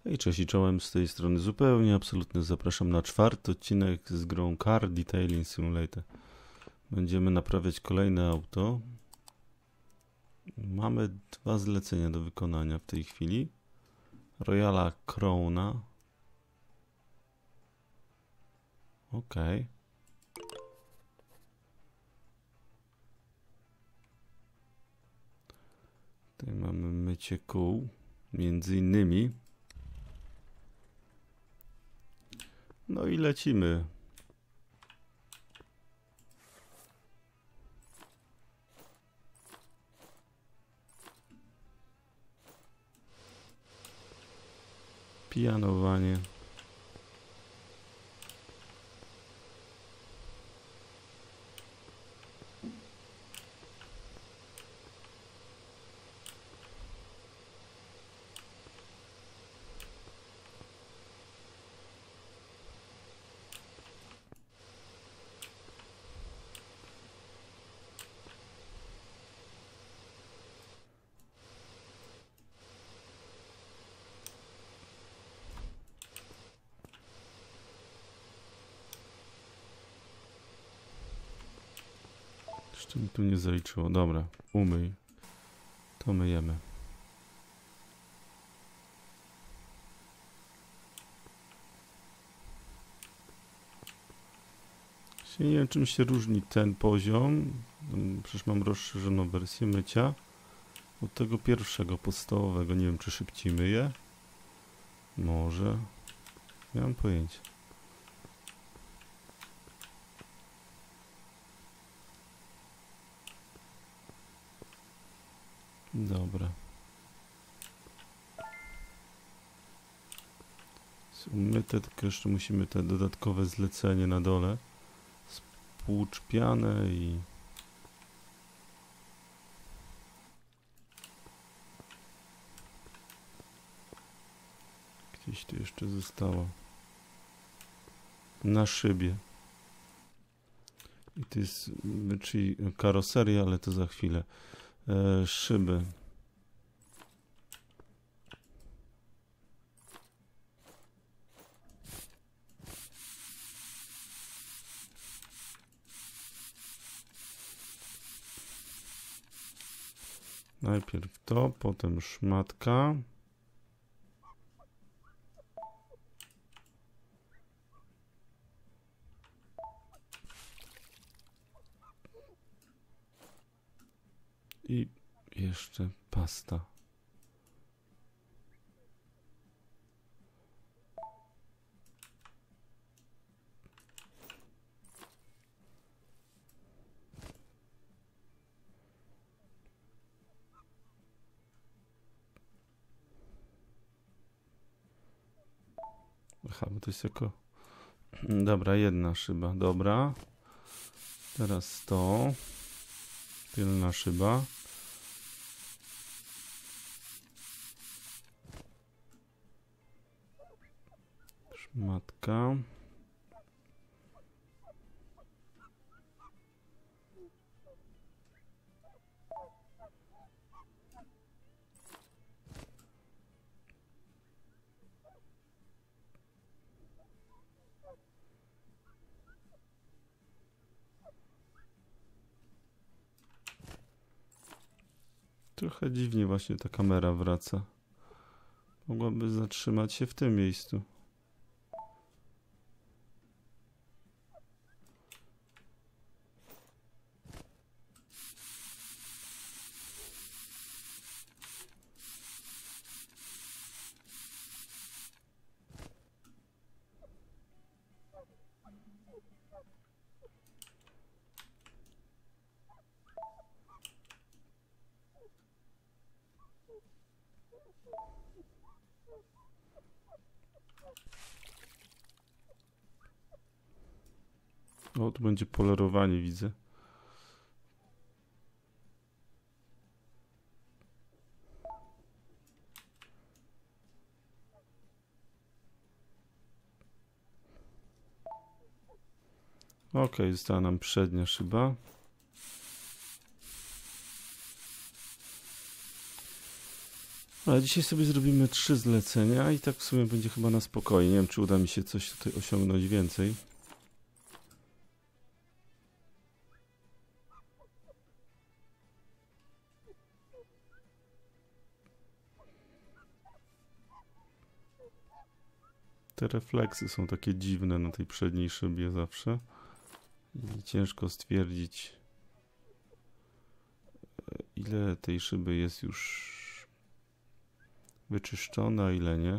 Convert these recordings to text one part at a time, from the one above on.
Hej, cześć i czołem, z tej strony zupełnie absolutnie zapraszam na 4. odcinek z grą Car Detailing Simulator. Będziemy naprawiać kolejne auto. Mamy 2 zlecenia do wykonania w tej chwili. Royala Crowna. Ok. Tutaj mamy mycie kół, między innymi. No i lecimy. Pianowanie. Jeszcze mi tu nie zaliczyło. Dobra, umyj. To myjemy. Nie wiem, czym się różni ten poziom. Przecież mam rozszerzoną wersję mycia od tego pierwszego, podstawowego. Nie wiem, czy szybciej myję. Może. Nie mam pojęcia. Dobra. Umyte, tylko jeszcze musimy te dodatkowe zlecenie na dole. Spłucz pianę i... Gdzieś tu jeszcze zostało. Na szybie. I to jest, czyli karoseria, ale to za chwilę. Szyby. Najpierw to, potem szmatka. I jeszcze pasta. Aha, bo to jest jako... Dobra, jedna szyba, dobra. Teraz to. Tylna szyba. Szmatka. Trochę dziwnie właśnie ta kamera wraca. Mogłaby zatrzymać się w tym miejscu. O, tu będzie polerowanie, widzę. Ok, została nam przednia szyba. Ale dzisiaj sobie zrobimy 3 zlecenia i tak w sumie będzie chyba na spokojnie. Nie wiem, czy uda mi się coś tutaj osiągnąć więcej. Te refleksy są takie dziwne na tej przedniej szybie zawsze. I ciężko stwierdzić, ile tej szyby jest już wyczyszczona, a ile nie.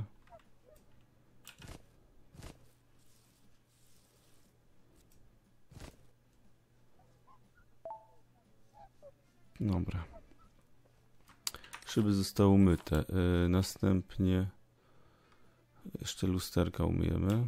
Dobra. Szyby zostały umyte. Następnie jeszcze lusterka umyjemy.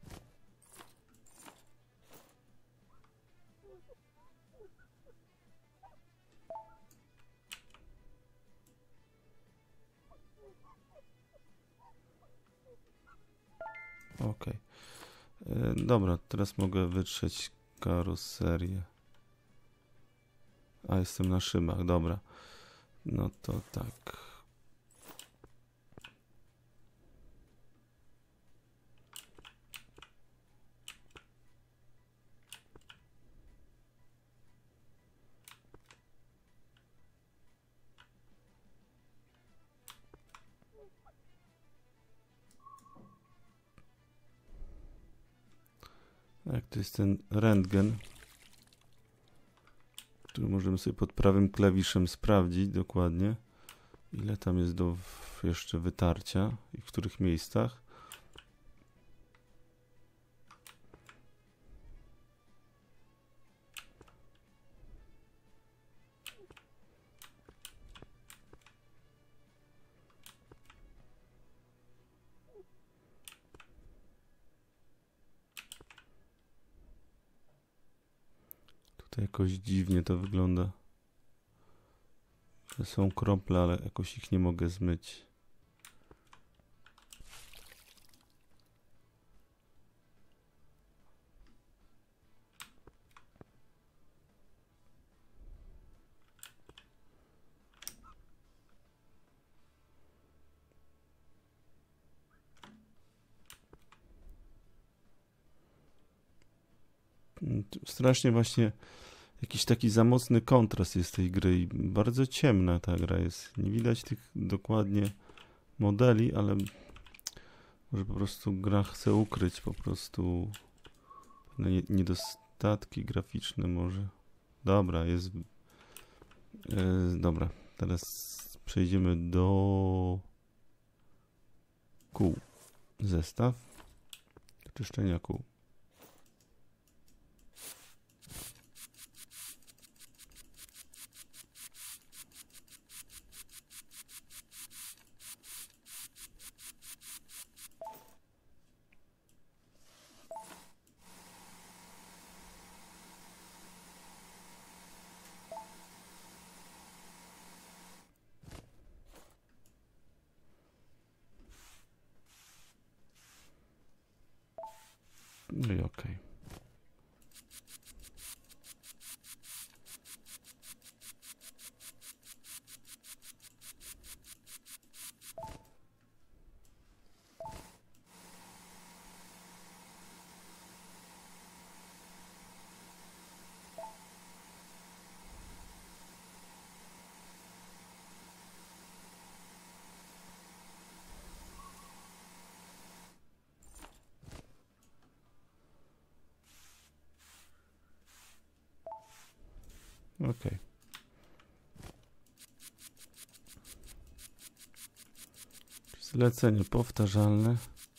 Ok. Dobra, teraz mogę wytrzeć karoserię. A, jestem na szybach, dobra. No to tak. Jak to jest ten rentgen, który możemy sobie pod prawym klawiszem sprawdzić dokładnie, ile tam jest do jeszcze wytarcia i w których miejscach. Tutaj jakoś dziwnie to wygląda. Są krople, ale jakoś ich nie mogę zmyć. Strasznie właśnie jakiś taki za mocny kontrast jest tej gry i bardzo ciemna ta gra jest. Nie widać tych dokładnie modeli, ale może po prostu gra chce ukryć po prostu niedostatki graficzne może. Dobra, jest... dobra, teraz przejdziemy do kół. Zestaw czyszczenia kół. No i okej. Okej. Zlecenie powtarzalne.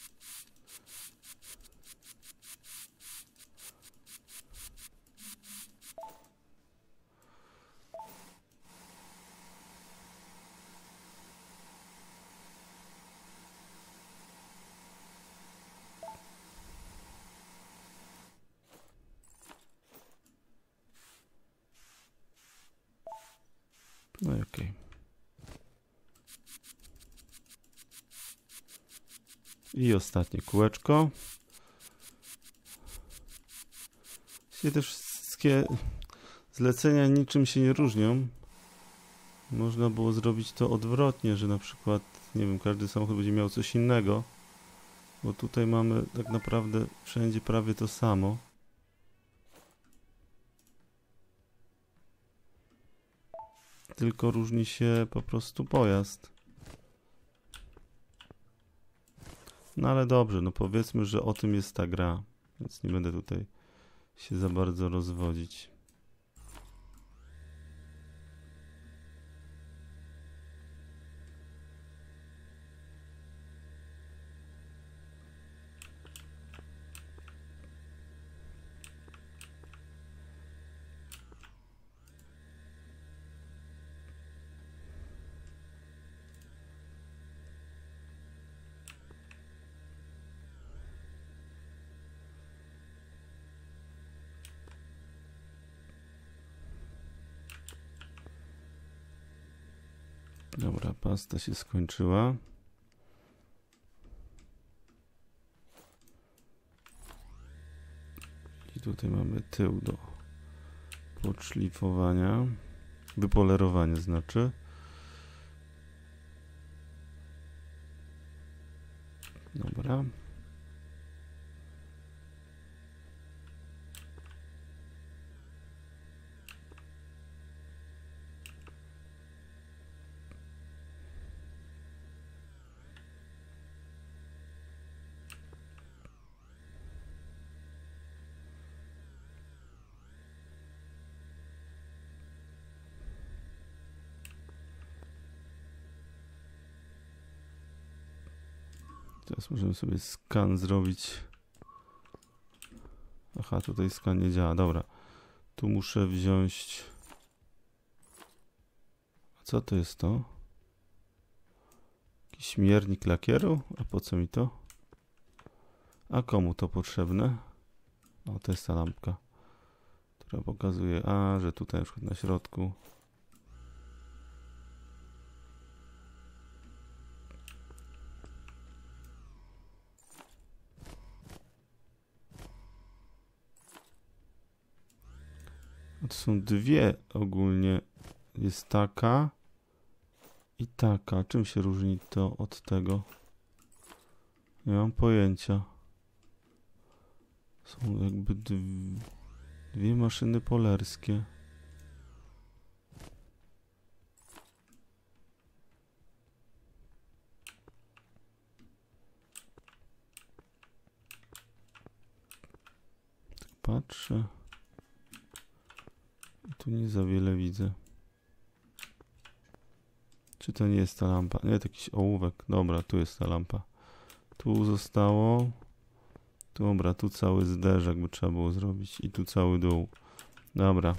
No i okej. I ostatnie kółeczko. Te wszystkie zlecenia niczym się nie różnią. Można było zrobić to odwrotnie, że na przykład, nie wiem, każdy samochód będzie miał coś innego, bo tutaj mamy tak naprawdę wszędzie prawie to samo. Tylko różni się po prostu pojazd. No ale dobrze, no powiedzmy, że o tym jest ta gra, więc nie będę tutaj się za bardzo rozwodzić. Dobra, pasta się skończyła. I tutaj mamy tył do podszlifowania. Wypolerowanie znaczy. Dobra. Teraz możemy sobie skan zrobić. Aha, tutaj skan nie działa. Dobra. Tu muszę wziąć... A co to jest to? Jakiś miernik lakieru? A po co mi to? A komu to potrzebne? O, to jest ta lampka, która pokazuje, że tutaj na przykład na środku. To są dwie ogólnie. Jest taka i taka. Czym się różni to od tego? Nie mam pojęcia. Są jakby dwie maszyny polerskie. Tak patrzę. Tu nie za wiele widzę. Czy to nie jest ta lampa? Nie, to jakiś ołówek. Dobra, tu jest ta lampa. Tu zostało. Dobra, tu cały zderzak by trzeba było zrobić. I tu cały dół. Dobra.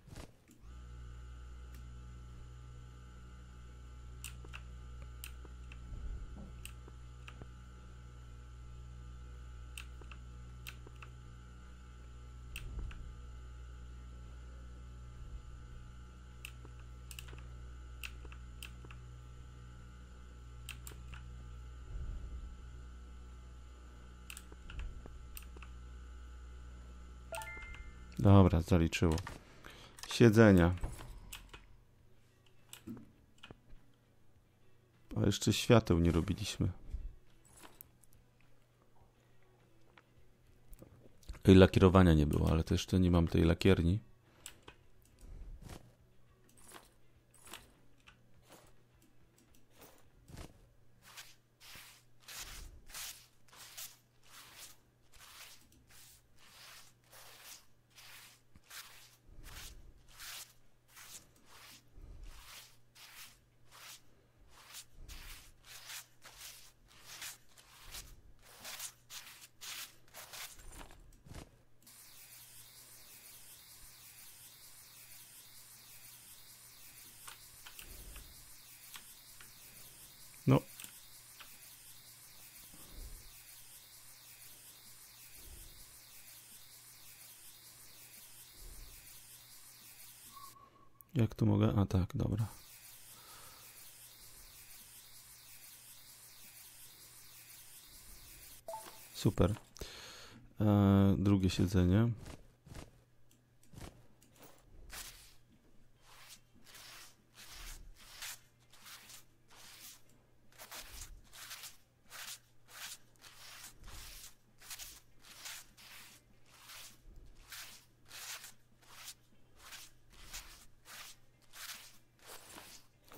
Dobra, zaliczyło. Siedzenia. A jeszcze świateł nie robiliśmy. I lakierowania nie było, ale to jeszcze nie mam tej lakierni. No. Jak tu mogę? A tak, dobra. Super. Drugie siedzenie.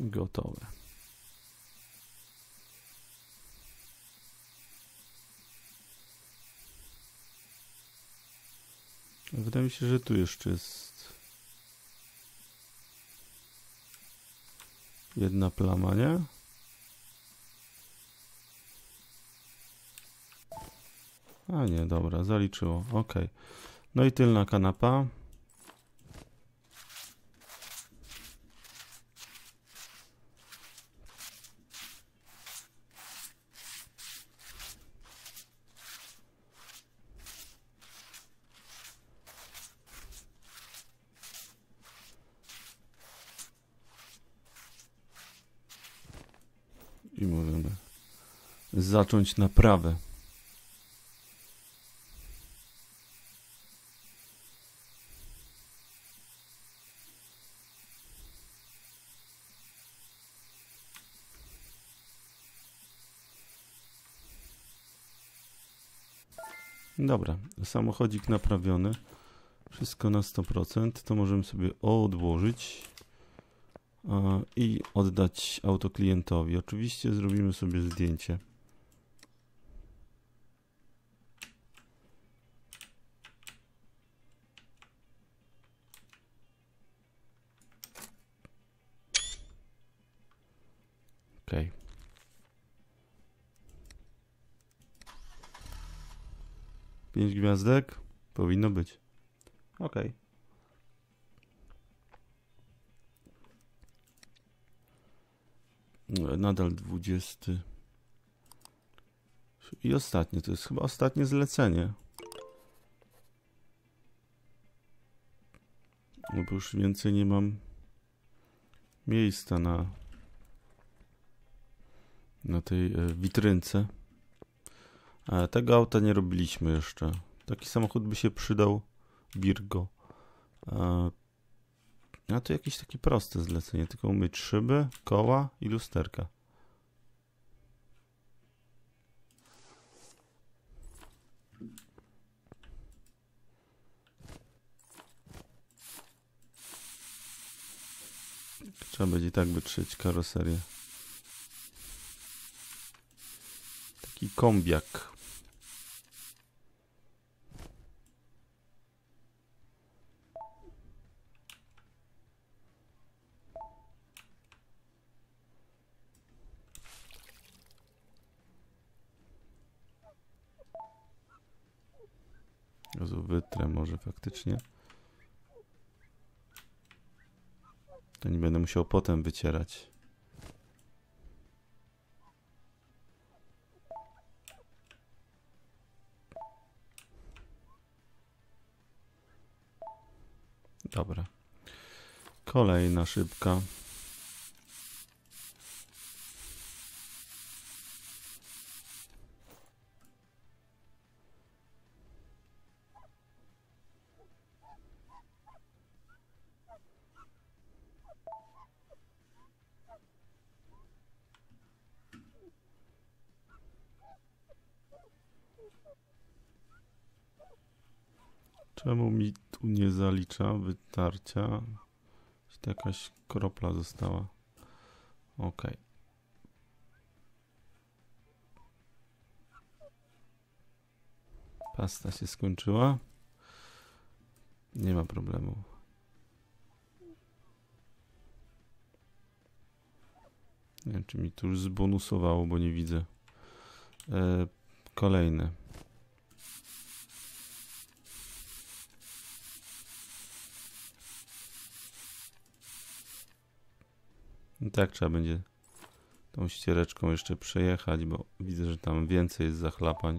Gotowe. Wydaje mi się, że tu jeszcze jest jedna plama, nie? A nie, dobra, zaliczyło. Ok. No i tylna kanapa. I możemy zacząć naprawę. Dobra, samochodzik naprawiony. Wszystko na 100%. To możemy sobie odłożyć i oddać auto klientowi. Oczywiście zrobimy sobie zdjęcie. Ok. Pięć gwiazdek powinno być. Ok. Nadal 20. I ostatnie, to jest chyba ostatnie zlecenie. No bo już więcej nie mam miejsca na tej witrynce. Tego auta nie robiliśmy jeszcze. Taki samochód by się przydał. Birgo. A to jakieś takie proste zlecenie. Tylko umyć szyby, koła i lusterka. Trzeba będzie tak wytrzeć karoserię. Taki kombiak. Wytrę może faktycznie. To nie będę musiał potem wycierać. Dobra. Kolejna szybka. Czemu mi tu nie zalicza wytarcia? Jakaś kropla została. Ok. Pasta się skończyła. Nie ma problemu. Nie wiem, czy mi tu już zbonusowało, bo nie widzę. Kolejne. I tak trzeba będzie tą ściereczką jeszcze przejechać, bo widzę, że tam więcej jest zachlapań.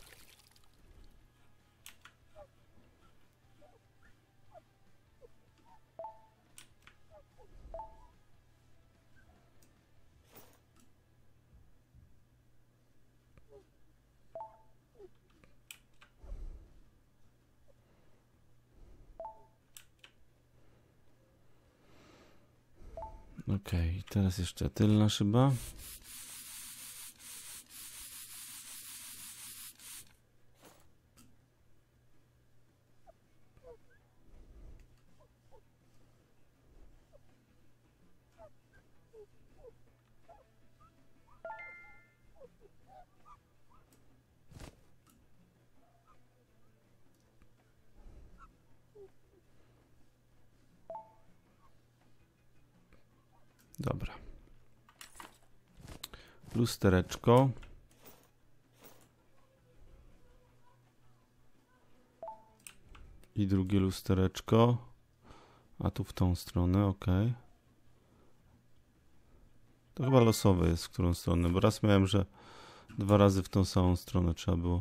Ok, teraz jeszcze tylna szyba. Dobra. Lustereczko. I drugie lustereczko. A tu w tą stronę, ok. To chyba losowe jest w którą stronę, bo raz miałem, że 2 razy w tą samą stronę trzeba było.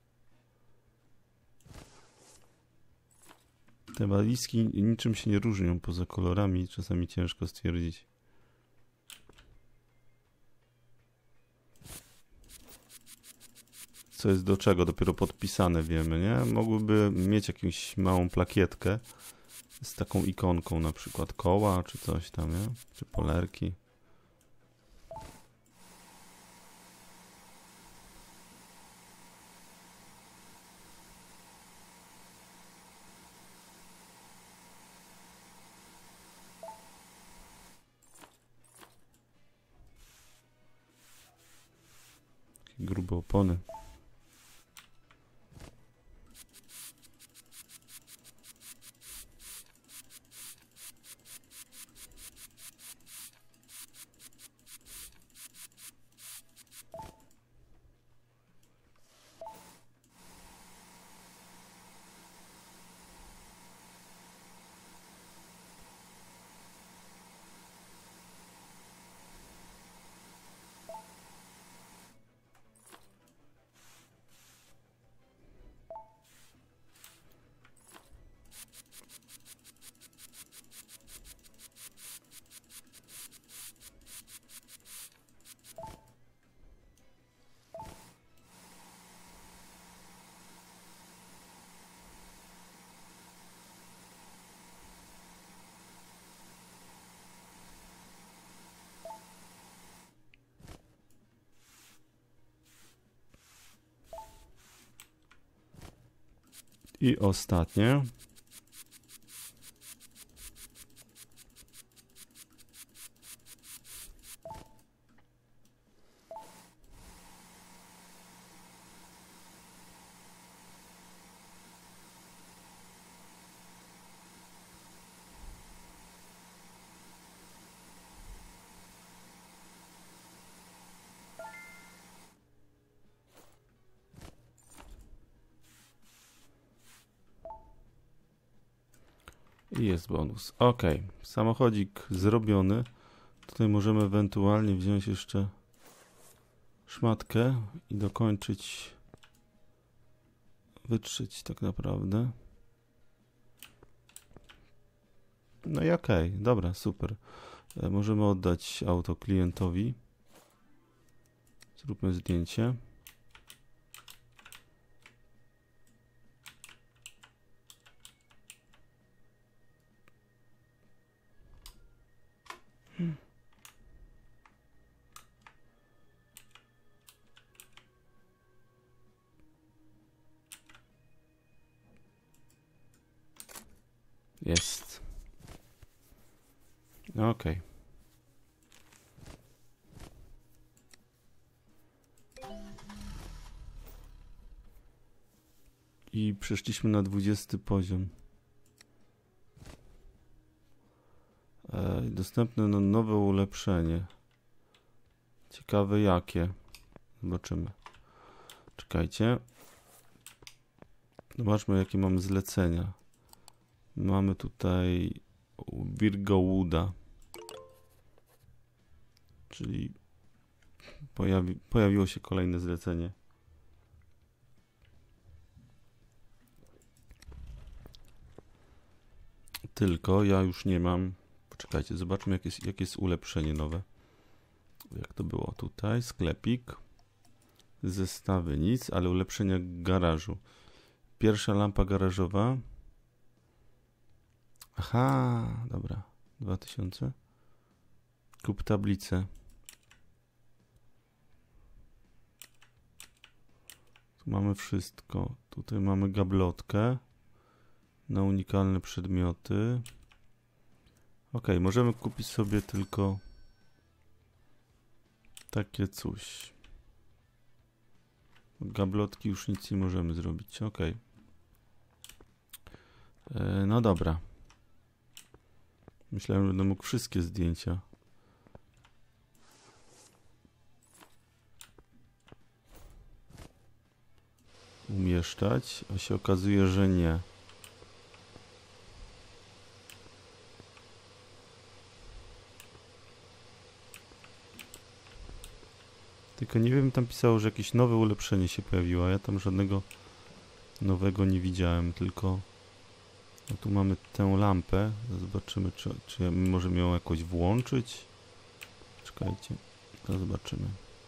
Te walizki niczym się nie różnią poza kolorami, czasami ciężko stwierdzić. Co jest do czego, dopiero podpisane wiemy, nie? Mogłyby mieć jakąś małą plakietkę z taką ikonką, na przykład koła, czy coś tam, nie? Czy polerki. Takie grube opony. I ostatnie. I jest bonus. Ok, samochodzik zrobiony. Tutaj możemy ewentualnie wziąć jeszcze szmatkę i dokończyć, wytrzeć tak naprawdę. No i okej, dobra, super. Możemy oddać auto klientowi. Zróbmy zdjęcie. Jest. Ok. I przeszliśmy na 20 poziom. Dostępne nowe ulepszenie. Ciekawe jakie. Zobaczymy. Czekajcie. Zobaczmy jakie mamy zlecenia. Mamy tutaj Virgowooda. Czyli pojawiło się kolejne zlecenie. Tylko ja już nie mam. Poczekajcie, zobaczmy jakie jest ulepszenie nowe. Jak to było tutaj? Sklepik. Zestawy nic, ale ulepszenia garażu. Pierwsza lampa garażowa. Aha, dobra. 2000. Kup tablicę. Tu mamy wszystko. Tutaj mamy gablotkę. Na unikalne przedmioty. Ok, możemy kupić sobie tylko takie coś. Gablotki już nic nie możemy zrobić. Ok. No dobra. Myślałem, że będę mógł wszystkie zdjęcia umieszczać, a się okazuje, że nie. Tylko nie wiem, tam pisało, że jakieś nowe ulepszenie się pojawiło, a ja tam żadnego nowego nie widziałem, tylko no tu mamy tę lampę. Zobaczymy, czy możemy ją jakoś włączyć. Czekajcie, to zobaczymy.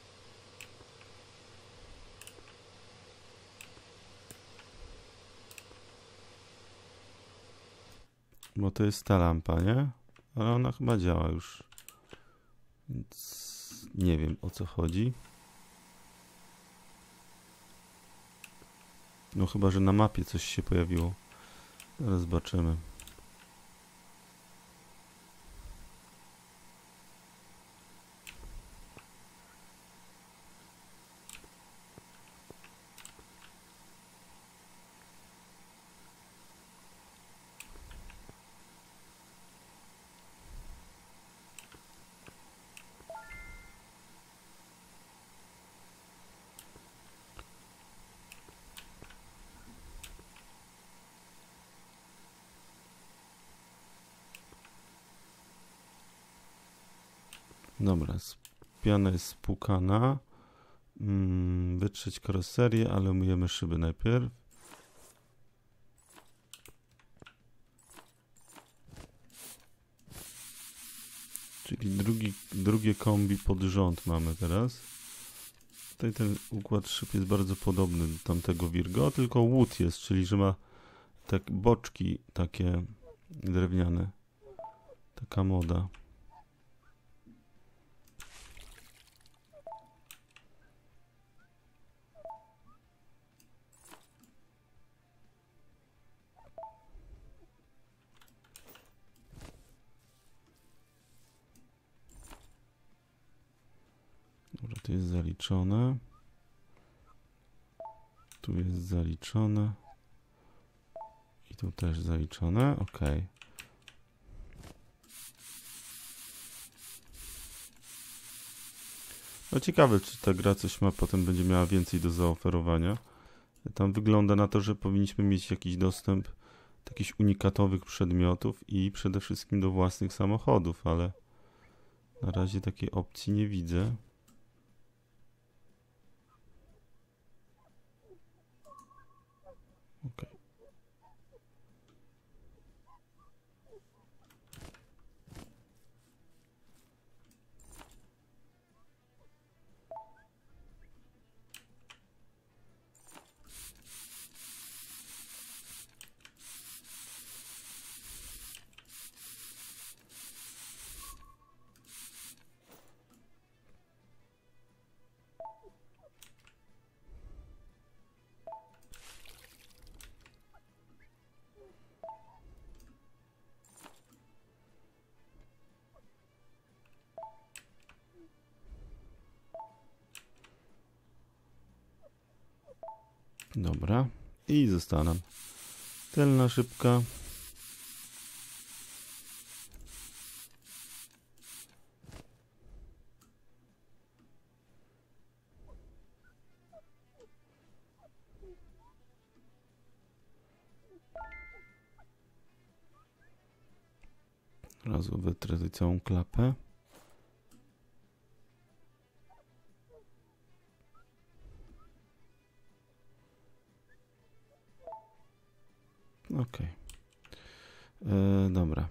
Bo to jest ta lampa, nie? Ale ona chyba działa już. Więc nie wiem, o co chodzi. No chyba, że na mapie coś się pojawiło. Zaraz zobaczymy. Dobra, piana jest spłukana. Wytrzeć karoserię, ale umyjemy szyby najpierw. Czyli drugie kombi pod rząd mamy teraz. Tutaj ten układ szyb jest bardzo podobny do tamtego Virgo, tylko wood jest, czyli że ma tak boczki takie drewniane. Taka moda. Dobra, to jest zaliczone. Tu jest zaliczone. I tu też zaliczone. Ok. No ciekawe, czy ta gra coś ma, potem będzie miała więcej do zaoferowania. Tam wygląda na to, że powinniśmy mieć jakiś dostęp do jakichś unikatowych przedmiotów i przede wszystkim do własnych samochodów, ale na razie takiej opcji nie widzę. Ok. Dobra. I została nam tylna szybka. Od razu wytrę tutaj całą klapę. Ok. Dobra.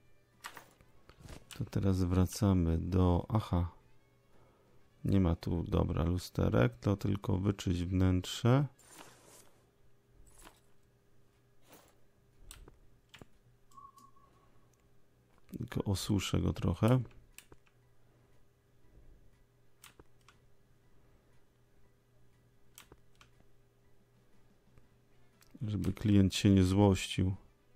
To teraz wracamy do... Aha. Nie ma tu, dobra, lusterek. To tylko wyczyść wnętrze. Tylko osuszę go trochę. Żeby klient się nie złościł.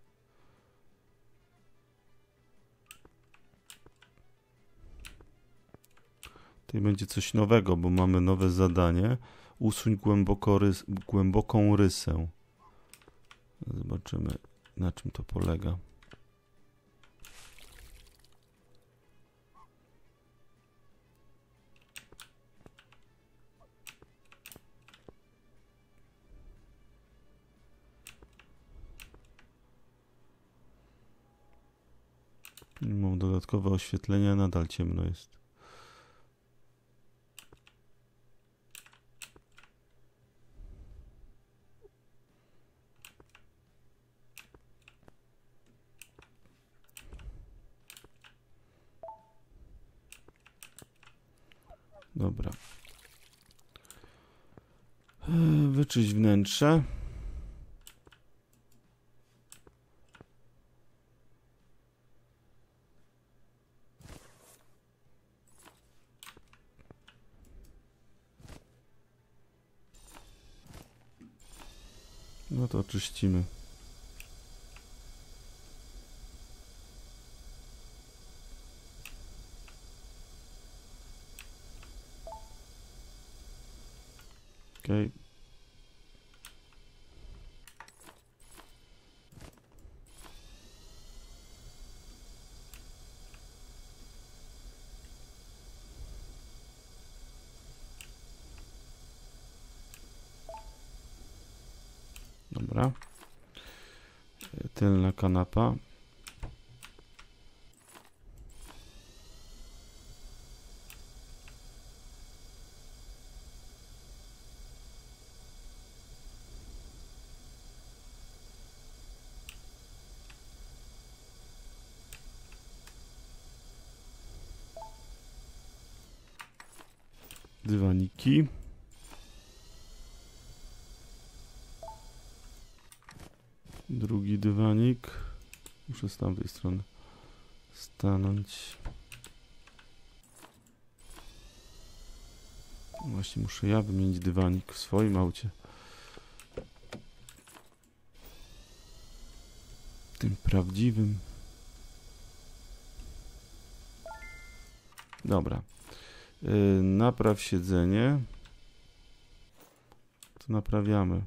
Tutaj będzie coś nowego, bo mamy nowe zadanie. Usuń głęboką rysę. Zobaczymy. na czym to polega. Mam dodatkowe oświetlenie, nadal ciemno jest. Dobra. Wyczyść wnętrze. No to czyścimy. Okej. Dobra. Tylna kanapa. Dywaniki. Drugi dywanik. Muszę z tamtej strony stanąć. Właśnie muszę ja wymienić dywanik w swoim aucie. Tym prawdziwym. Dobra. Napraw siedzenie. To naprawiamy.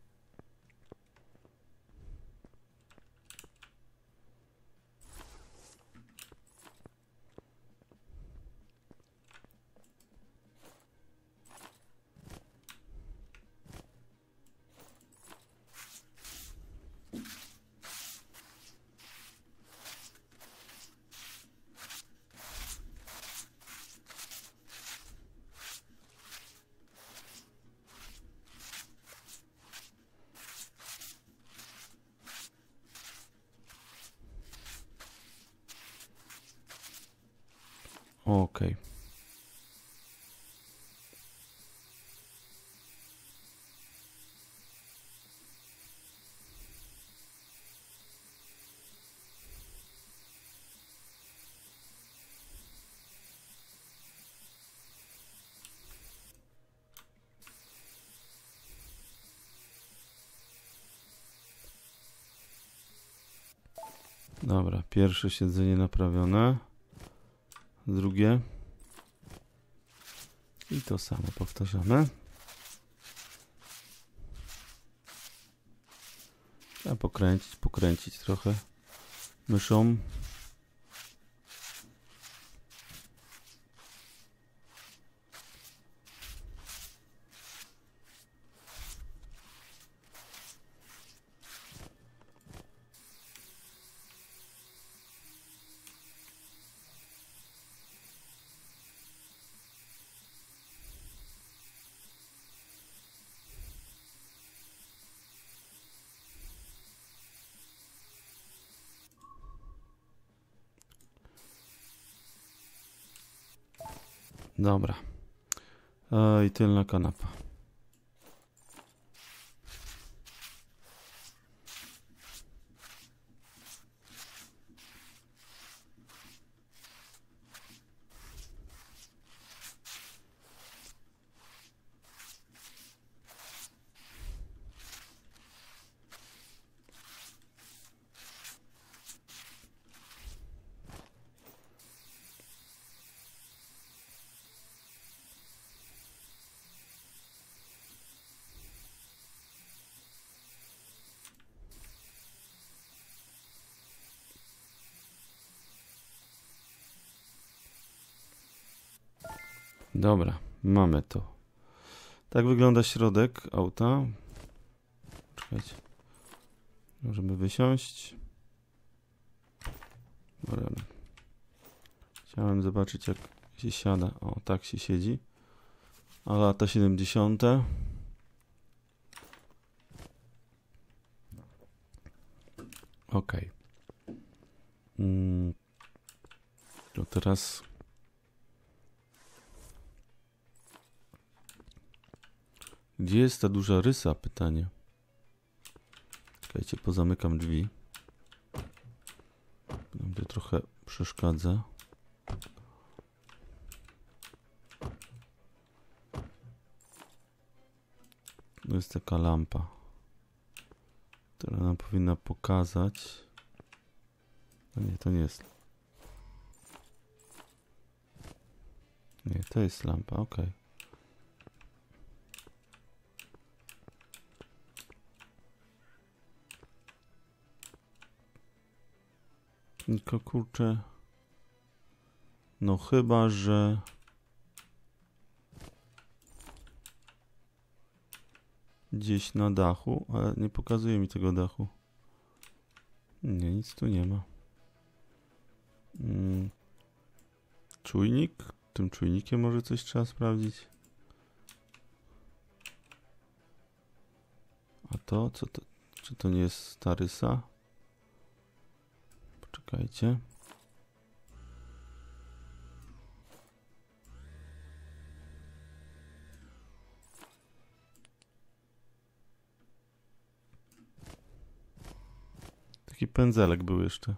Okej. Dobra, pierwsze siedzenie naprawione. Drugie. I to samo powtarzamy. Trzeba pokręcić trochę myszą. Dobra. I tylna kanapa. Dobra, mamy to. Tak wygląda środek auta. Czekajcie. Możemy wysiąść. Dobra. Chciałem zobaczyć, jak się siada. O, tak się siedzi. A lata 70. Ok. To teraz gdzie jest ta duża rysa? Pytanie. Czekajcie, pozamykam drzwi. Nam to trochę przeszkadza. To jest taka lampa, która nam powinna pokazać. No nie, to nie jest. Nie, to jest lampa, ok. Tylko kurczę. No chyba, że gdzieś na dachu, ale nie pokazuje mi tego dachu. Nie, nic tu nie ma. Czujnik? Tym czujnikiem może coś trzeba sprawdzić. A to? Co to? Czy to nie jest ta rysa? Poczekajcie. Taki pędzelek był jeszcze.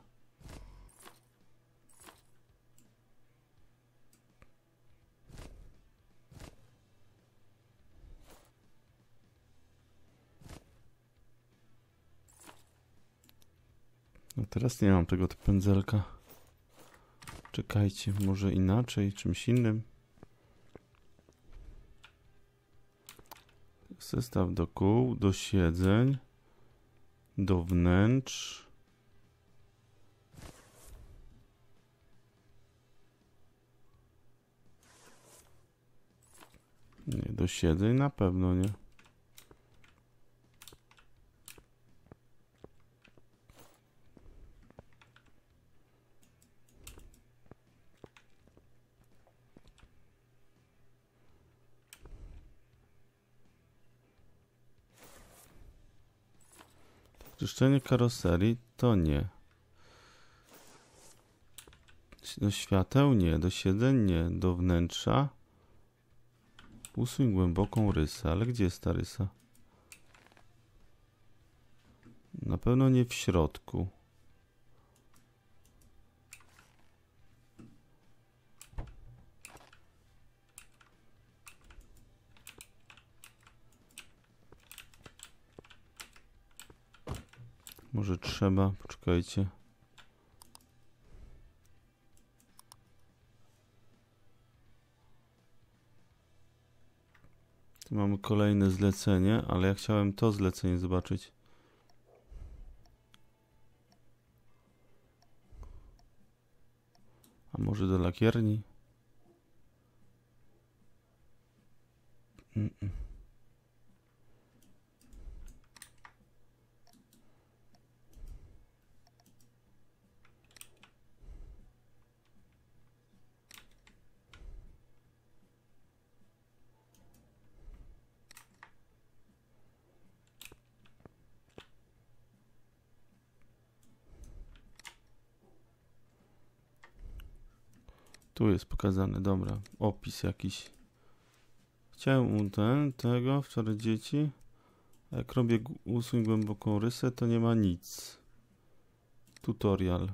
No teraz nie mam tego pędzelka. Czekajcie, może inaczej, czymś innym. Zestaw do kół, do siedzeń, do wnętrz. Nie, do siedzeń na pewno nie. Czyszczenie karoserii to nie. Do świateł nie, do siedzeń nie, do wnętrza. Usuń głęboką rysę, ale gdzie jest ta rysa? Na pewno nie w środku. Może trzeba, poczekajcie. Tu mamy kolejne zlecenie, ale ja chciałem to zlecenie zobaczyć. A może do lakierni? Tu jest pokazane, dobra, opis jakiś. Chciałem tego, wczoraj dzieci. A jak robię usuń głęboką rysę, to nie ma nic. Tutorial.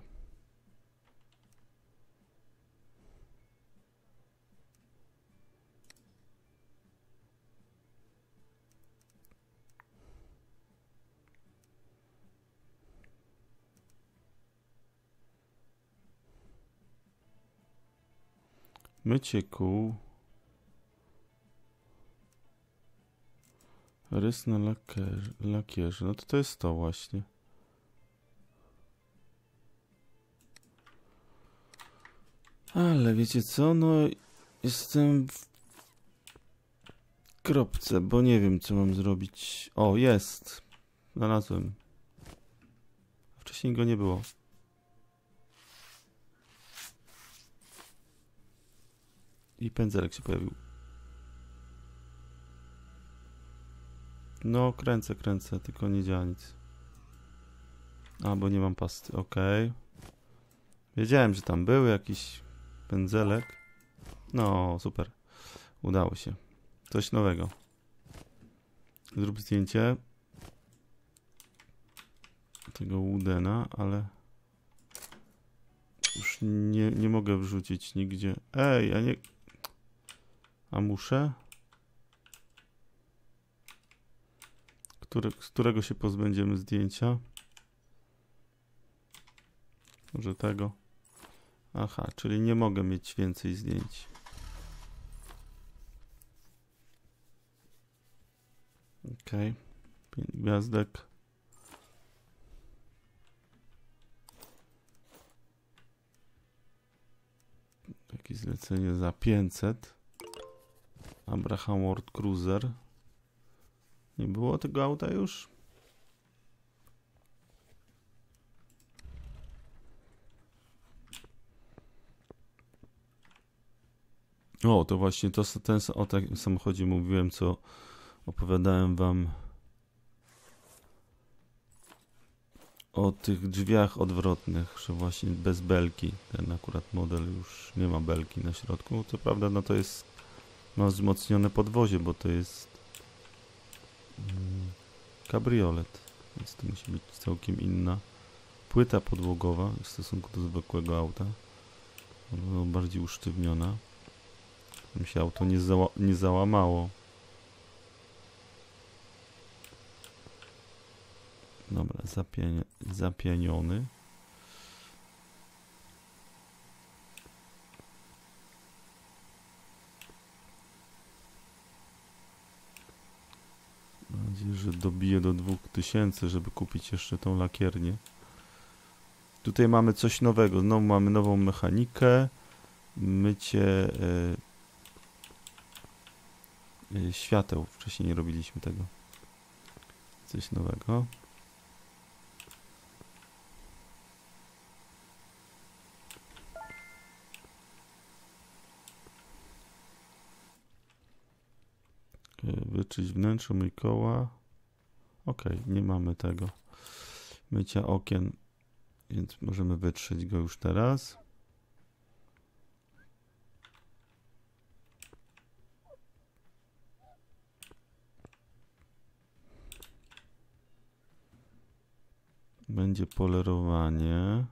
Mycie kół. Rys na lakierze. No to jest to właśnie. Ale wiecie co? No jestem kropce, bo nie wiem, co mam zrobić. O, jest. Znalazłem. Wcześniej go nie było. I pędzelek się pojawił. No, kręcę, tylko nie działa nic. A, bo nie mam pasty, okej. Wiedziałem, że tam był jakiś pędzelek. No, super. Udało się. Coś nowego. Zrób zdjęcie tego Woodena, ale już nie mogę wrzucić nigdzie. Ej, a nie... A muszę? Z którego się pozbędziemy zdjęcia? Może tego? Aha, czyli nie mogę mieć więcej zdjęć. Okej. 5 gwiazdek. Jakieś zlecenie za 500. Abraham World Cruiser. Nie było tego auta już? O, to właśnie o takim samochodzie mówiłem, co opowiadałem wam o tych drzwiach odwrotnych, że właśnie bez belki. Ten akurat model już nie ma belki na środku. Co prawda, no to jest, ma wzmocnione podwozie, bo to jest kabriolet, więc to musi być całkiem inna płyta podłogowa w stosunku do zwykłego auta. No, bardziej usztywniona. Żeby się auto nie załamało. Dobra, zapieniony. Mam nadzieję, że dobiję do 2000, żeby kupić jeszcze tą lakiernię. Tutaj mamy coś nowego. Znowu mamy nową mechanikę. Mycie świateł. Wcześniej nie robiliśmy tego. Coś nowego. Wyczyść wnętrze, myj koła. Ok, nie mamy tego. Mycia okien, więc możemy wytrzeć go już teraz. Będzie polerowanie.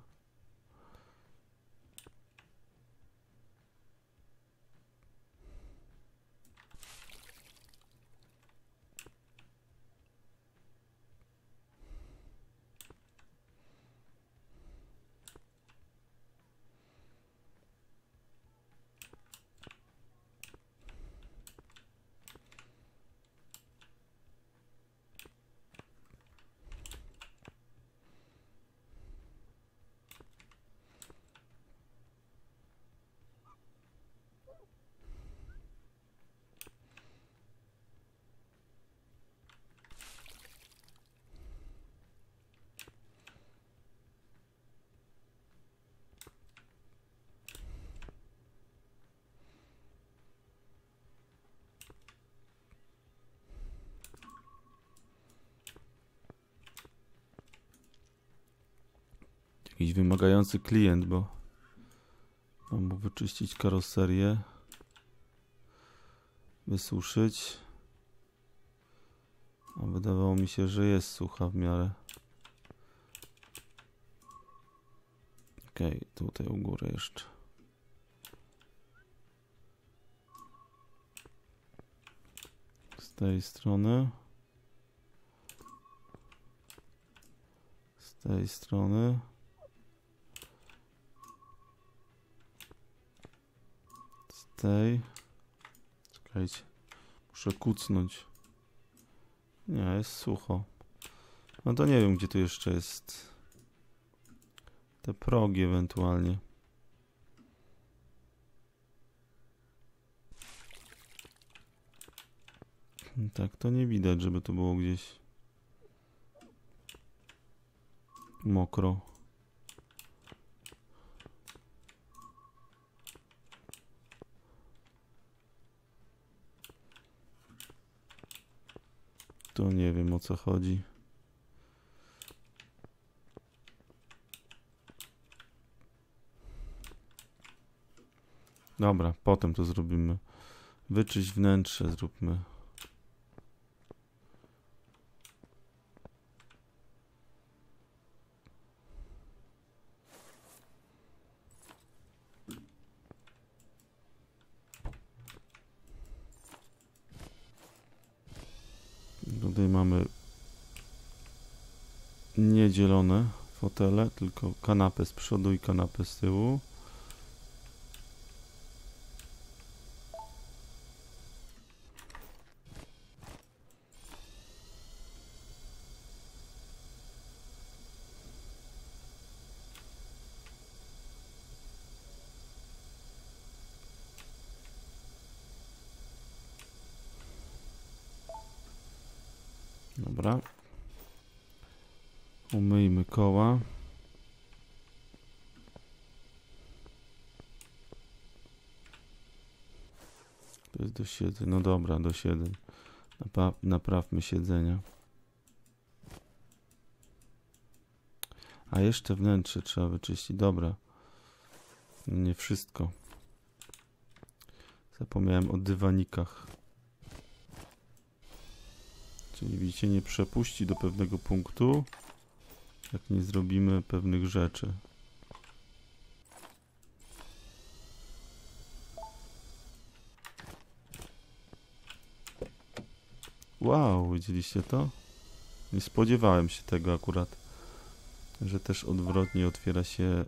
Jakiś wymagający klient, bo mam mu wyczyścić karoserię, wysuszyć. A wydawało mi się, że jest sucha w miarę. Okej, tutaj u góry jeszcze. Z tej strony. Z tej strony. Z tej. Czekajcie. Muszę kucnąć. Nie, jest sucho. No to nie wiem, gdzie tu jeszcze jest. Te progi ewentualnie. Tak, to nie widać, żeby to było gdzieś mokro. To nie wiem, o co chodzi. Dobra, potem to zrobimy. Wyczyść wnętrze zróbmy. Tutaj mamy niedzielone fotele, tylko kanapę z przodu i kanapę z tyłu. Dobra. Umyjmy koła. To jest do siedzeń. No dobra, do siedzeń. Naprawmy siedzenia. A jeszcze wnętrze trzeba wyczyścić. Dobra. Nie wszystko. Zapomniałem o dywanikach. Czyli widzicie, nie przepuści do pewnego punktu, jak nie zrobimy pewnych rzeczy. Wow, widzieliście to? Nie spodziewałem się tego akurat, że też odwrotnie otwiera się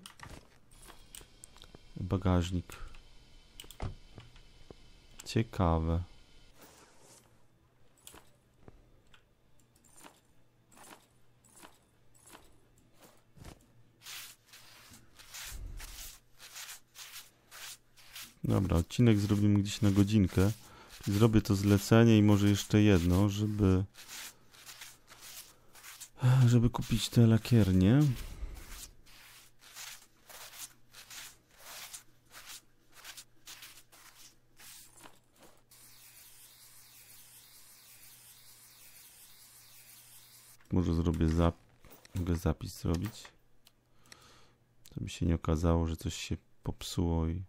bagażnik. Ciekawe. Dobra, odcinek zrobimy gdzieś na godzinkę. Zrobię to zlecenie i może jeszcze jedno, żeby kupić te lakiernie. Może zrobię mogę zapis zrobić. Żeby się nie okazało, że coś się popsuło i...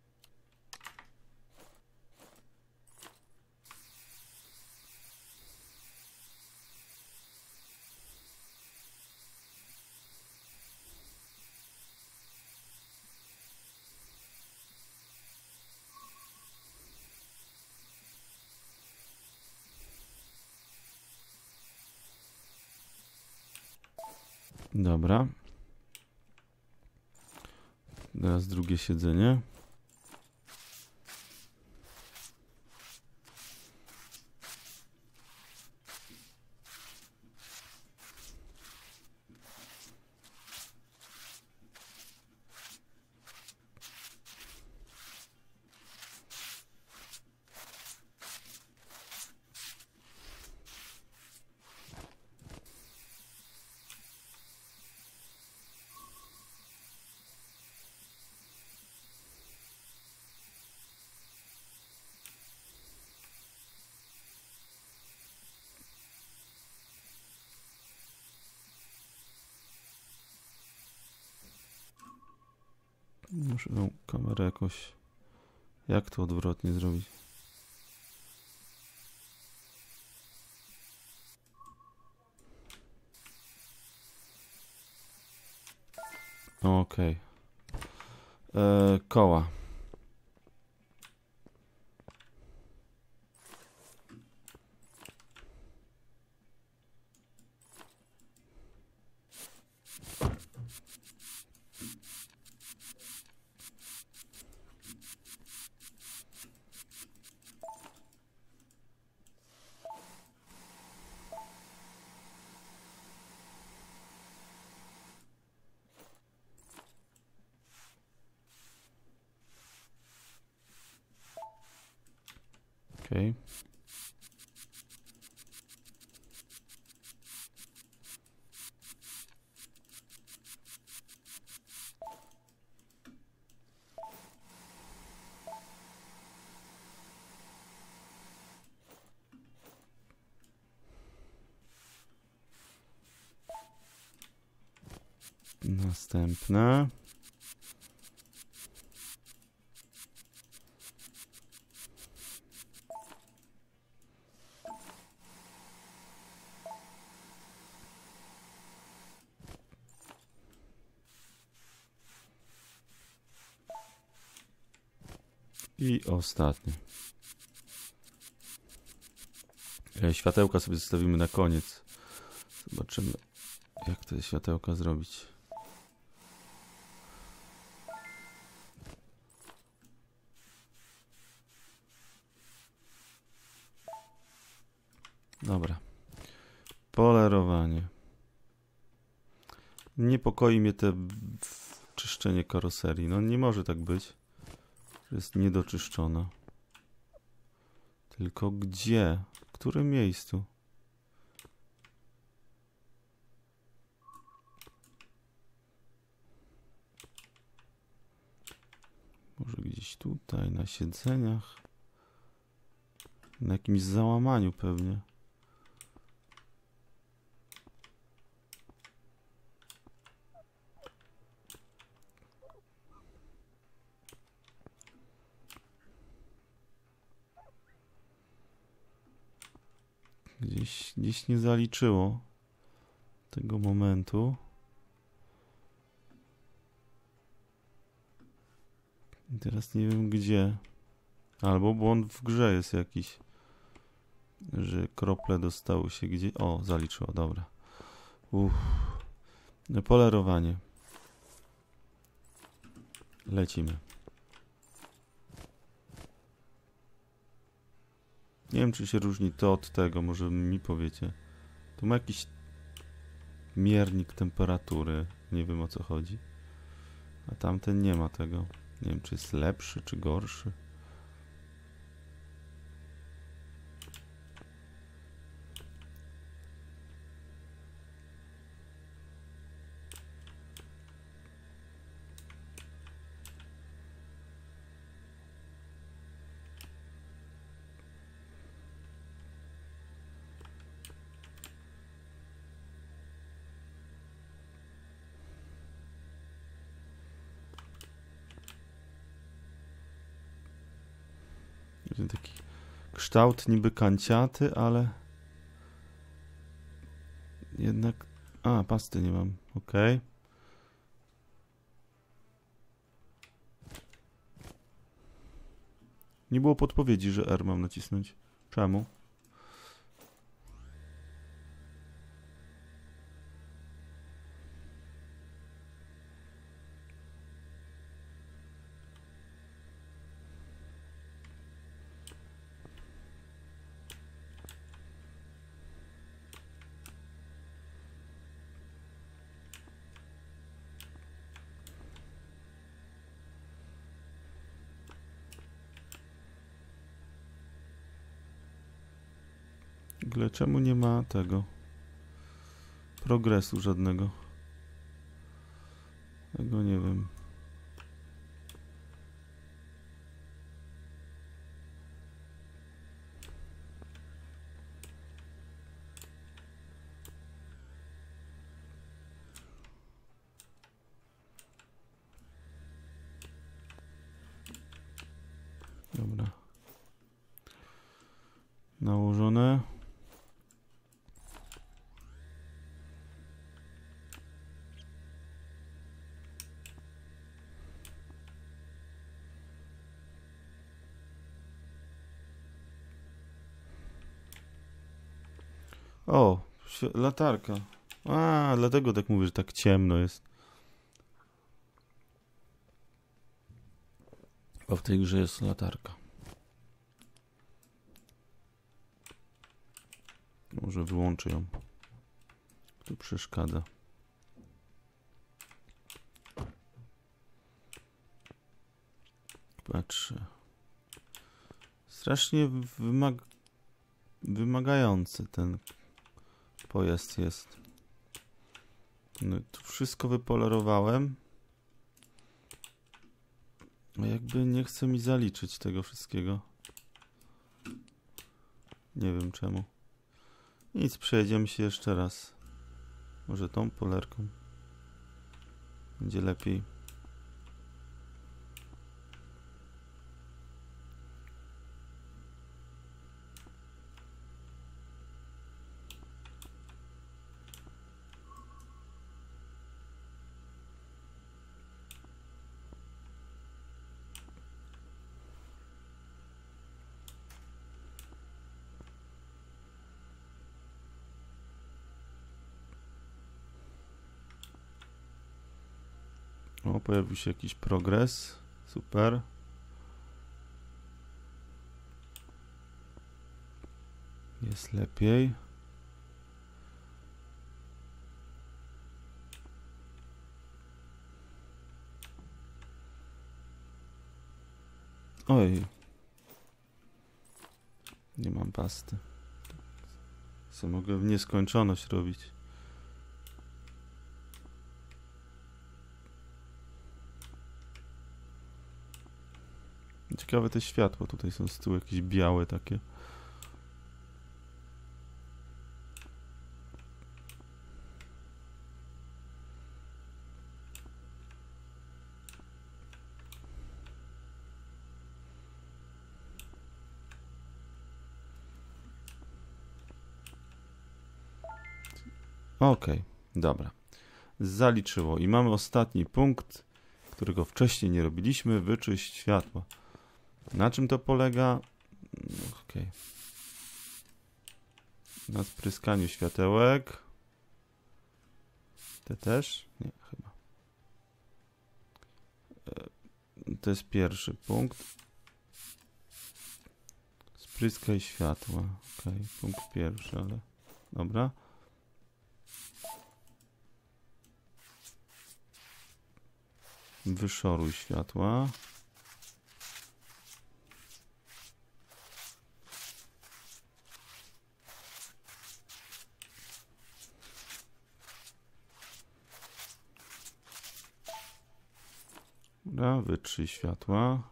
Dobra. Teraz drugie siedzenie. Muszę tą kamerę jakoś... Jak to odwrotnie zrobić? Okej. Koła. Okej. Następne. I ostatnie. Światełka sobie zostawimy na koniec. Zobaczymy, jak te światełka zrobić. Dobra. Polerowanie. Niepokoi mnie te czyszczenie karoserii. No nie może tak być, że jest niedoczyszczona. Tylko gdzie? W którym miejscu? Może gdzieś tutaj, na siedzeniach. Na jakimś załamaniu pewnie. Gdzieś nie zaliczyło tego momentu. I teraz nie wiem gdzie. Albo błąd w grze jest jakiś. Że krople dostały się gdzie... O, zaliczyło, dobra. Polerowanie. Lecimy. Nie wiem, czy się różni to od tego, może mi powiecie. Tu ma jakiś miernik temperatury. Nie wiem, o co chodzi. A tamten nie ma tego. Nie wiem, czy jest lepszy, czy gorszy. Taki kształt niby kanciaty, ale jednak... A, pasty nie mam. Ok. Nie było podpowiedzi, że R mam nacisnąć. Czemu? Czemu nie ma tego progresu żadnego? Tego nie wiem. Dobra. Nałożone. O, latarka. A, dlatego tak mówię, że tak ciemno jest. Bo w tej grze jest latarka. Może wyłączę ją. Tu przeszkadza. Patrzę. Strasznie wymagający ten pojazd jest. No, tu wszystko wypolerowałem. A jakby nie chce mi zaliczyć tego wszystkiego. Nie wiem czemu. Nic, przejedziemy się jeszcze raz. Może tą polerką. Będzie lepiej. O, pojawił się jakiś progres. Super. Jest lepiej. Oj. Nie mam pasty. Co mogę w nieskończoność robić. Ciekawe te światła. Tutaj są z tyłu jakieś białe takie. Okej, dobra. Zaliczyło. I mamy ostatni punkt, którego wcześniej nie robiliśmy. Wyczyść światła. Na czym to polega? Okej. Na spryskaniu światełek. Te też? Nie, chyba. To jest pierwszy punkt. Spryskaj światła. Okej, punkt pierwszy, ale... Dobra. Wyszoruj światła. Dobra, wytrzyj światła.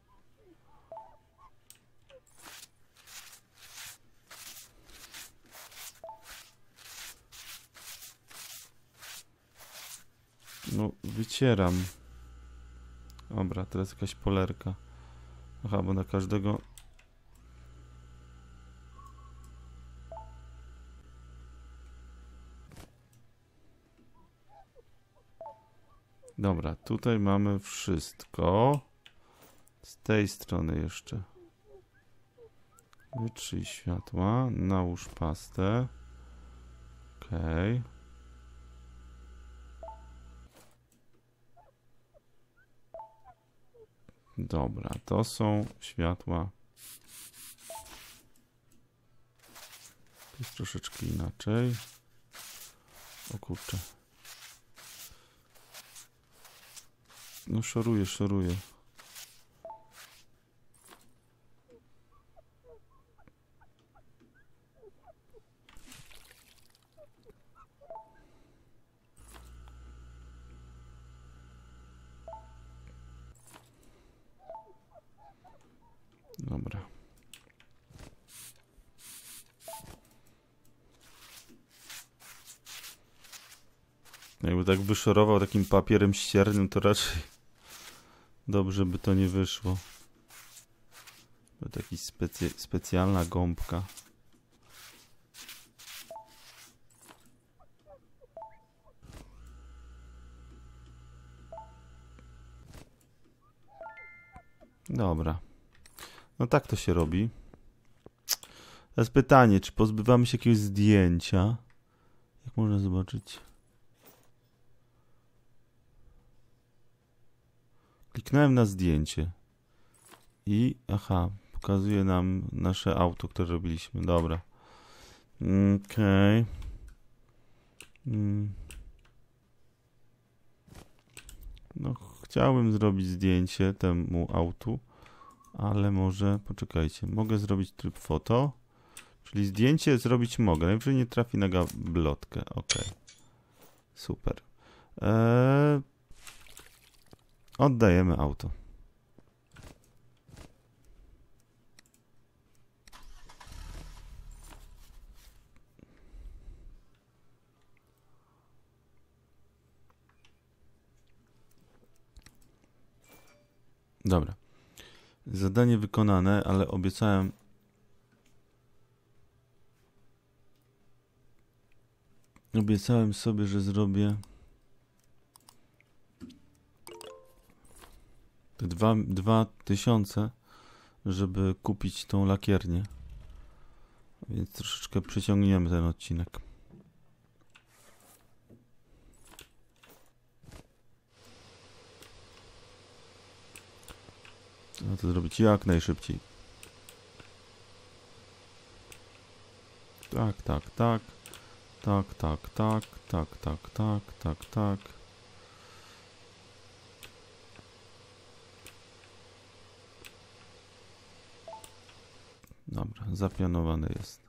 No, wycieram. Dobra, teraz jakaś polerka. Aha, bo na każdego... Dobra, tutaj mamy wszystko. Z tej strony jeszcze. Wytrzyj światła, nałóż pastę. Okej. Dobra, to są światła. To jest troszeczkę inaczej. O kurczę. No szoruję, szoruję. Dobra. Jakby tak wyszorował takim papierem ściernym, to raczej dobrze by to nie wyszło. To taka specjalna gąbka. Dobra. No tak to się robi. Teraz pytanie, czy pozbywamy się jakiegoś zdjęcia? Jak można zobaczyć? Kliknąłem na zdjęcie. I, aha, pokazuje nam nasze auto, które robiliśmy. Dobra. Okej. No, chciałbym zrobić zdjęcie temu autu, ale może, poczekajcie, mogę zrobić tryb foto, czyli zdjęcie zrobić mogę, najwyżej nie trafi na gablotkę. Okej. Super. Oddajemy auto. Dobra. Zadanie wykonane, ale obiecałem sobie, że zrobię te 2000, żeby kupić tą lakiernię. Więc troszeczkę przyciągniemy ten odcinek. Trzeba to zrobić jak najszybciej. Tak, tak, tak. Tak, tak, tak, tak, tak, tak, tak, tak. Dobra, zapianowany jest.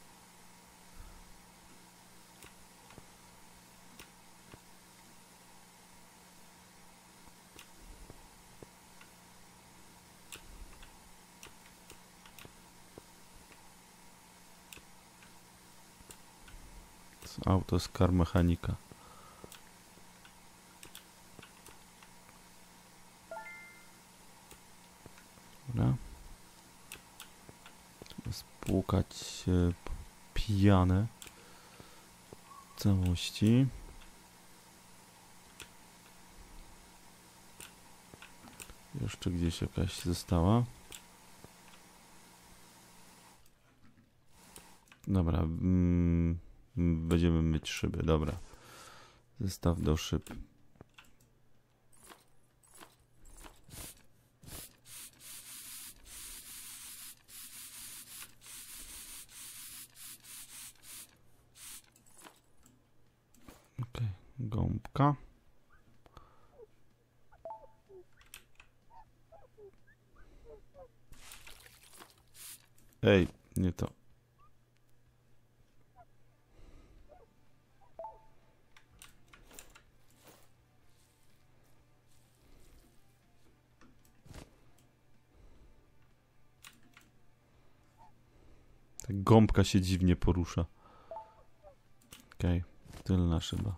Auto z car mechanika. Dobra. Spłukać pijane całości. Jeszcze gdzieś jakaś została. Dobra. Będziemy myć szyby. Dobra. Zestaw do szyb. Okay. Gąbka. Ej, nie to. Ta gąbka się dziwnie porusza. Okej, tylna szyba.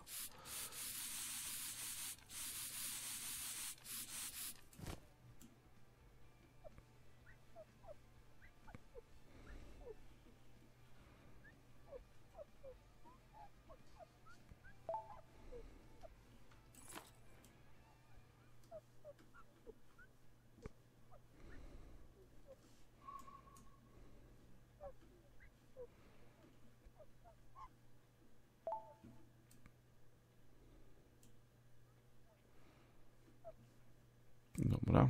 Dobra.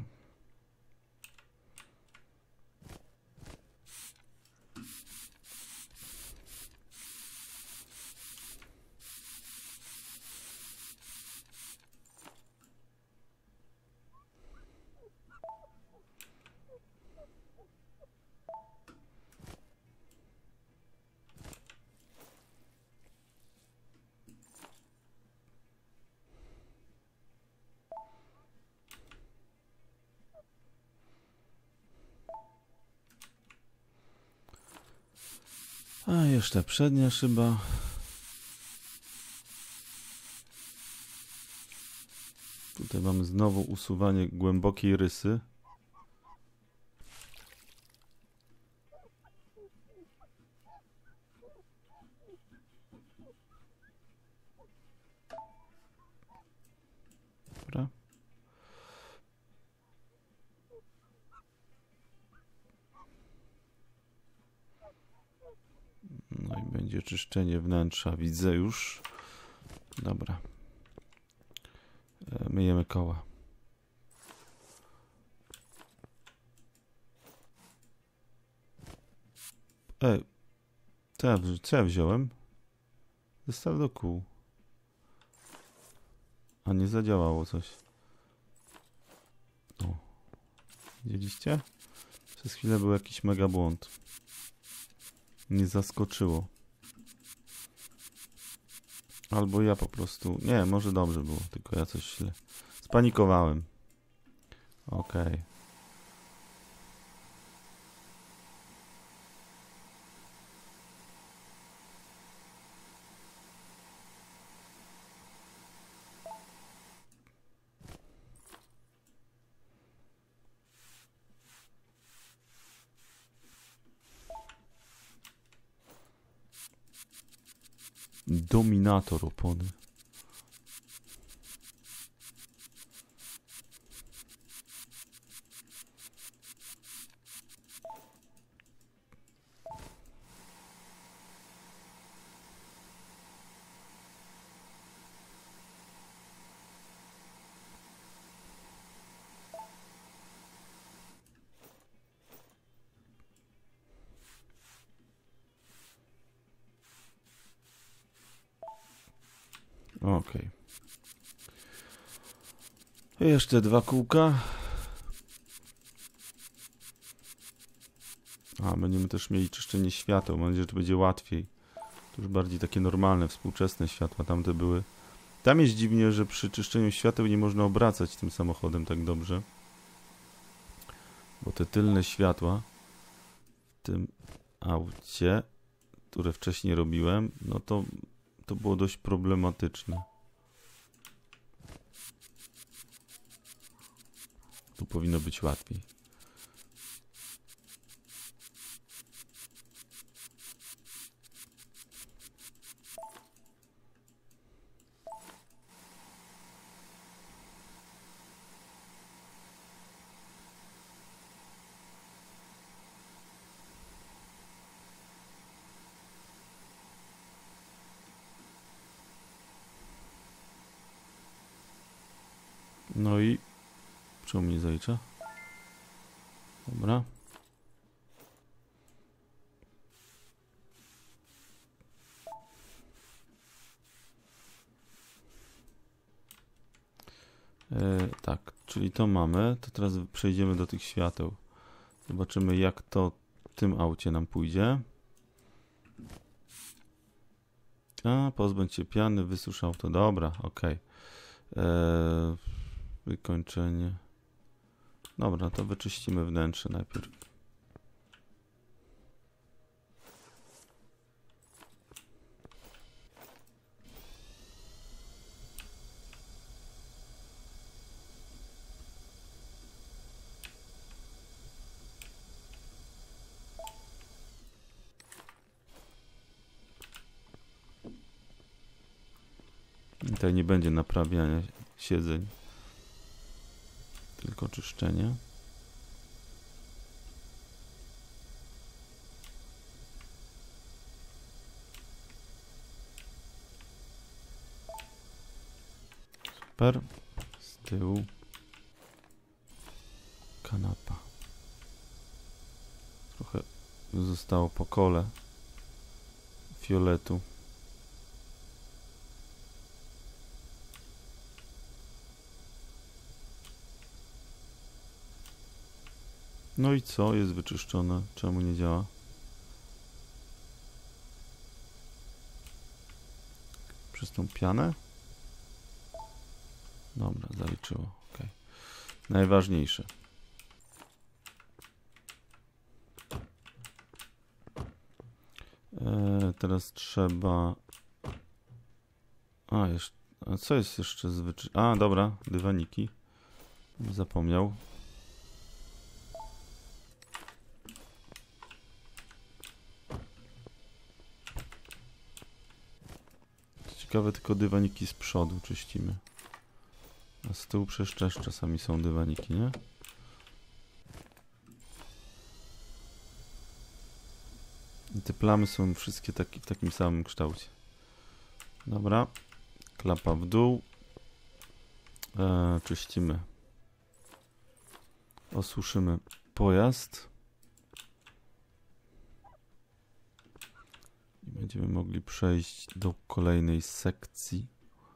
A jeszcze przednia szyba. Tutaj mamy znowu usuwanie głębokiej rysy. Dobra. No i będzie czyszczenie wnętrza. Widzę już. Dobra. Myjemy koła. Ej, co ja wziąłem? Zestaw do kół. A nie zadziałało coś. O. Widzieliście? Przez chwilę był jakiś mega błąd. Nie zaskoczyło. Albo ja po prostu... Nie, może dobrze było, tylko ja coś źle... Spanikowałem. Okej. Dominator opony. Okej. Jeszcze 2 kółka. Będziemy też mieli czyszczenie świateł. Mam nadzieję, że to będzie łatwiej. To już bardziej takie normalne, współczesne światła. Tamte były... Tam jest dziwnie, że przy czyszczeniu świateł nie można obracać tym samochodem tak dobrze. Bo te tylne światła w tym aucie, które wcześniej robiłem, no to było dość problematyczne. Tu powinno być łatwiej. No i czemu mnie zalicza? Dobra. Tak, czyli to mamy. To teraz przejdziemy do tych świateł. Zobaczymy, jak to w tym aucie nam pójdzie. Pozbądź się piany, wysusz auto. Dobra, ok. Wykończenie. Dobra, to wyczyścimy wnętrze najpierw. I tutaj nie będzie naprawiania siedzeń, tylko czyszczenie. Super. Z tyłu kanapa. Trochę zostało po kole fioletu. No i co? Jest wyczyszczone. Czemu nie działa? Przez tą pianę? Dobra, zaliczyło. Ok. Najważniejsze. Teraz trzeba... A co jest jeszcze z dobra, dywaniki. Zapomniał. Ciekawe, tylko dywaniki z przodu czyścimy. A z tyłu przecież też czasami są dywaniki, nie? I te plamy są wszystkie w takim samym kształcie. Dobra. Klapa w dół. Czyścimy. Osuszymy pojazd. I będziemy mogli przejść do kolejnej sekcji.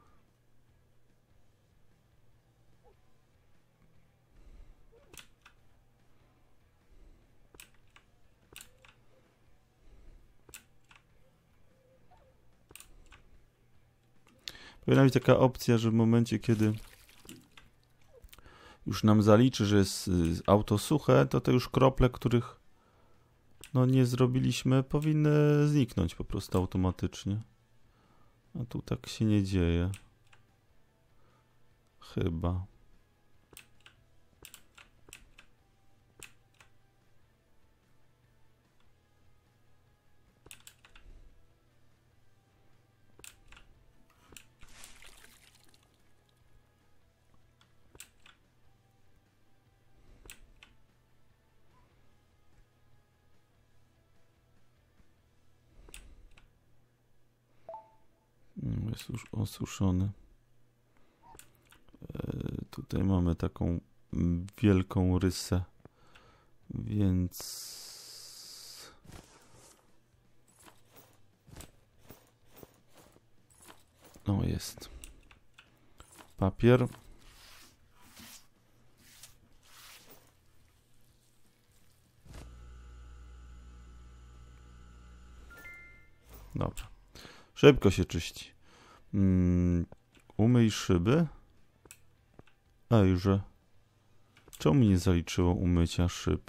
Powinna być taka opcja, że w momencie, kiedy już nam zaliczy, że jest auto suche, to te już krople, których no nie zrobiliśmy, powinny zniknąć po prostu automatycznie. A tu tak się nie dzieje. Chyba. Jest już osuszony. Tutaj mamy taką wielką rysę, więc no jest papier. Dobra. Szybko się czyści. Umyj szyby. Ejże. Czemu mi nie zaliczyło umycia szyb?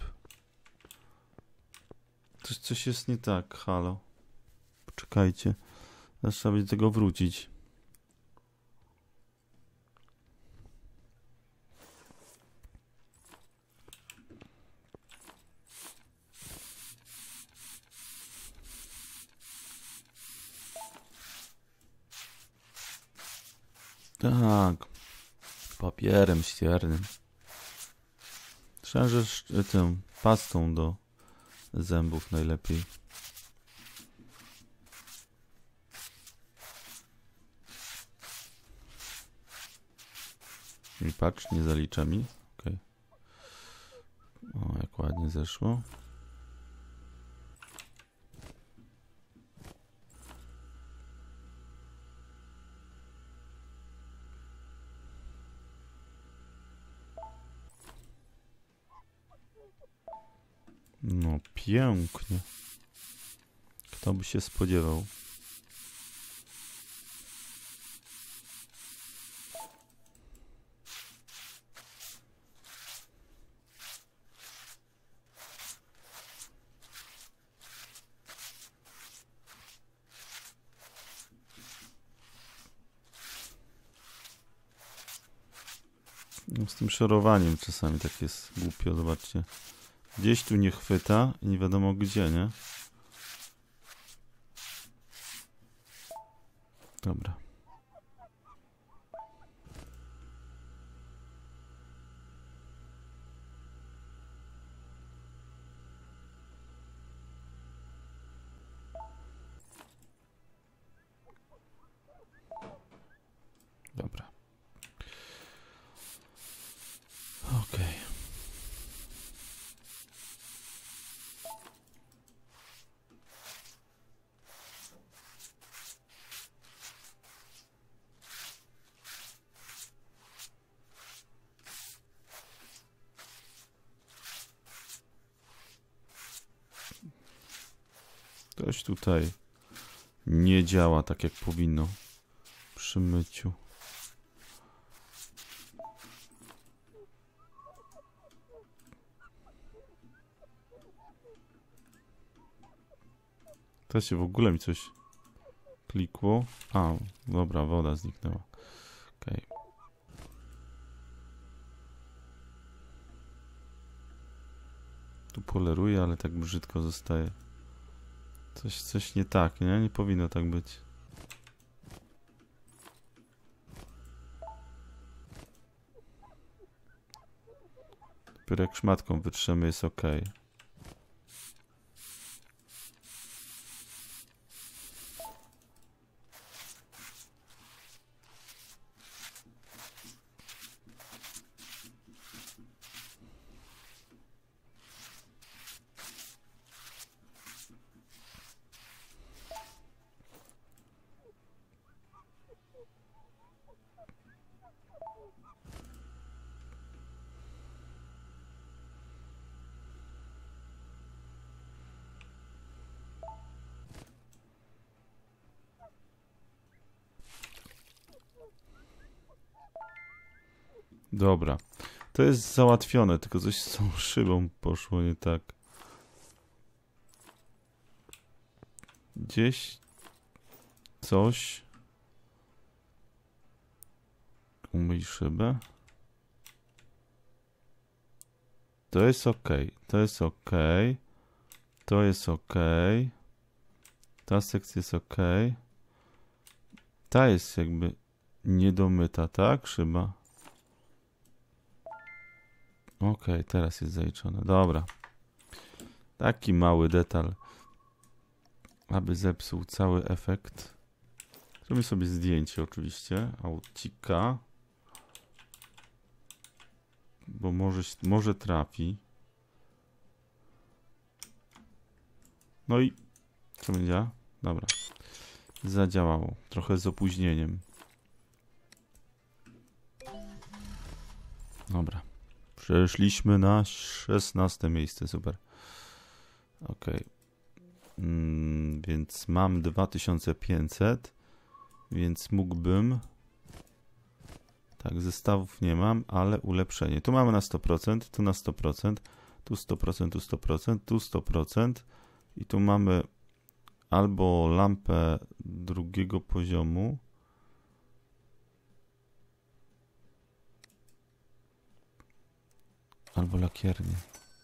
Coś jest nie tak, halo. Poczekajcie. Teraz trzeba będzie do tego wrócić. Tak. Papierem ściernym. Trzeba, że tym pastą do zębów najlepiej. I patrz, nie zalicza mi. Okay. O, jak ładnie zeszło. No pięknie. Kto by się spodziewał? No, z tym szorowaniem czasami tak jest głupio, zobaczcie. Gdzieś tu nie chwyta i nie wiadomo gdzie, nie? Dobra. Dobra. Okej. Coś tutaj nie działa tak jak powinno przy myciu. To się w ogóle mi coś klikło. A, dobra, woda zniknęła. Okej. Tu poleruję, ale tak brzydko zostaje. Coś nie tak, nie? Nie powinno tak być. Dopiero jak szmatką wytrzemy, jest ok. Dobra. To jest załatwione, tylko coś z tą szybą poszło nie tak. Gdzieś coś. Umyj szybę. To jest ok. To jest ok. To jest ok. Ta sekcja jest ok. Ta jest jakby niedomyta, tak? Szyba. Ok, teraz jest zaliczone. Dobra. Taki mały detal, aby zepsuł cały efekt. Zrobię sobie zdjęcie oczywiście, aucika, bo może trafi. No i co będzie? Dobra. Zadziałało. Trochę z opóźnieniem. Dobra. Przeszliśmy na 16 miejsce. Super. Ok. Więc mam 2500. Więc mógłbym... Tak, zestawów nie mam, ale ulepszenie. Tu mamy na 100%, tu na 100%, tu 100%, tu 100%, tu 100%. I tu mamy albo lampę drugiego poziomu, albo lakiernię.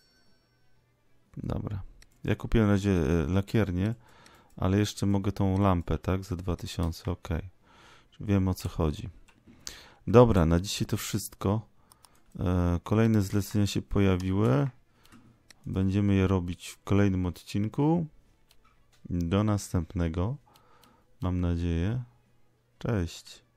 Dobra. Ja kupiłem na razie lakiernię, ale jeszcze mogę tą lampę, tak? Za 2000, ok. Wiem, o co chodzi. Dobra, na dzisiaj to wszystko. Kolejne zlecenia się pojawiły. Będziemy je robić w kolejnym odcinku. Do następnego. Mam nadzieję. Cześć.